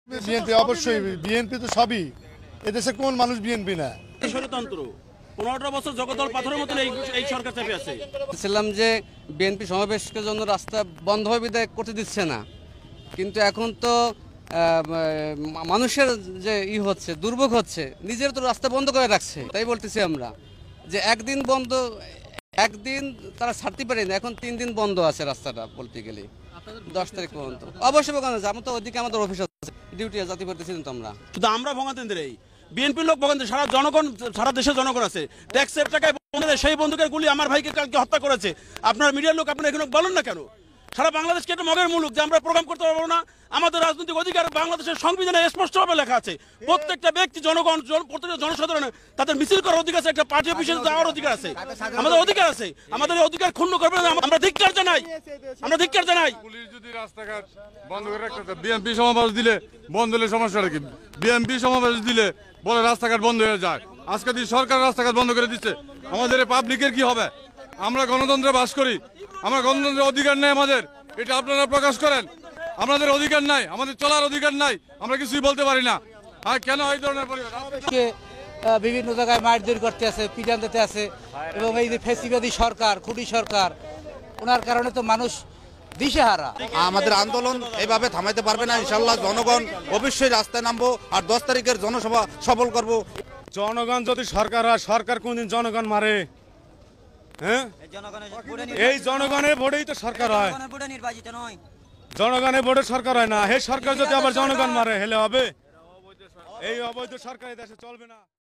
BNP অবশ্যই, BNP তো সবই, এদেশে কোন মানুষ বিএনপি না? ষড়যন্ত্র 15টা বছর জগদল পাথরের মতন এই সরকার চেপে আছে। বলছিলাম যে বিএনপি সমাবেশের জন্য রাস্তা বন্ধ হয়ে বিদায় করতে দিচ্ছে না, কিন্তু এখন তো মানুষের যে হচ্ছে দুর্ভোগ হচ্ছে, নিজের তো রাস্তা বন্ধ করে রাখছে। তাই বলতেছি আমরা যে একদিন বন্ধ, একদিন তারা ছাড়তে পারেনি, এখন 3 দিন বন্ধ আছে রাস্তাটা বলতে গেলে 10 তারিখ পর্যন্ত। অবশ্যই আমার তো ওদিকে আমাদের অফিস আছে, ডিউটি জাতি করতেছি তো আমরা। শুধু আমরা ভোগান্তিদের এই বিএনপির লোক ভোগান্তি, সারা জনগণ, সারা দেশের জনগণ আছে ট্যাক্সের টাকায় সেই বন্দুকের গুলি আমার ভাইকে কালকে হত্যা করেছে। আপনার মিডিয়ার লোক আপনারা এখানে বলেন না কেন? সারা বাংলাদেশকে একটা মগের মুলুক যে আমরা প্রোগ্রাম করতে পারবো না। আমাদের রাজনৈতিক অধিকার বাংলাদেশের সংবিধানে স্পষ্টভাবে লেখা আছে, প্রত্যেকটা ব্যক্তি, জনগণ, প্রত্যেকটা জনসাধারণের তাদের মিছিল করার অধিকার আছে, একটা পার্টি অফিসে যাওয়ার অধিকার আছে, আমাদের অধিকার আছে। আমাদের অধিকার ক্ষুণ্ণ করবে না, আমরা ধিক্কার জানাই, আমরা ধিক্কার জানাই। পুলিশ যদি রাস্তাঘাট বন্ধ করে রাখতে, বিএনপি সমাবেশ দিলে বন্ধ হলে সমস্যাটা কি? বিএনপি সমাবেশ দিলে বলে রাস্তাঘাট বন্ধ হয়ে যায়। আজকে দিয়ে সরকার রাস্তাঘাট বন্ধ করে দিচ্ছে, আমাদের পাবলিকের কি হবে? আমরা গণতন্ত্রে বাস করি, আমরা গণতন্ত্রের অধিকার নেই আমাদের, এটা আপনারা প্রকাশ করেন। আমাদের অধিকার নাই, আমাদের চলার অধিকার নাই, আমরা কিছুই বলতে পারি না। আর কেন এই ধরনের পরিবেশ? বিভিন্ন জায়গায় মারধর করতে আছে, পিটান দিতে আছে, এবং এই যে ফেসিবাদী সরকার, খুনি সরকার, ওনার কারণে তো মানুষ দিশেহারা। আমাদের আন্দোলন এইভাবে থামাইতে পারবে না। ইনশাল্লাহ জনগণ অবশ্যই রাস্তায় নামবো, আর 10 তারিখের জনসভা সফল করব। জনগণ যদি সরকার হয়, সরকার কোনদিন জনগণ মারে? হ্যাঁ, এই জনগণের ভোটেই তো সরকার হয়, জনগণের ভোটে সরকার হয় না। হে সরকার যদি আবার জনগণ মারে, হেলে হবে? এই অবৈধ সরকার এই দেশে চলবে না।